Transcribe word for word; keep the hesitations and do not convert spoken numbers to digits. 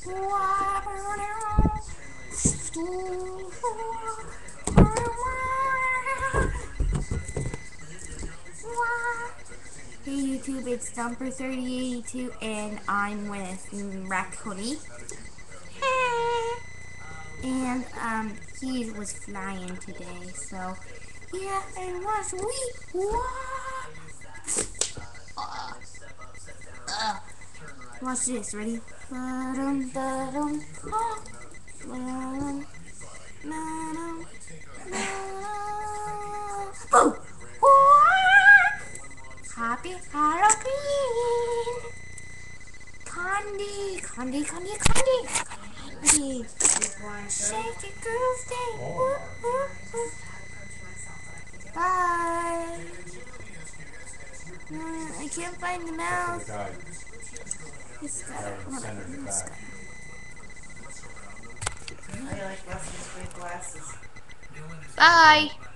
Hey YouTube, it's Dumper thirty eighty-two and I'm with Raconee. And um he was flying today, so yeah, and watch we what? Uh, uh, watch this, ready? Ba-dum, ba-dum, oh. Ba-dum, ba-dum, ba-dum. Boom! Happy Halloween! Candy, candy, candy, candy, candy. Shake it, groove day. Woo, woo, woo. Bye. Mm, I can't find the mouse. It's got it. It's got it. I like Rusty's big glasses. Bye.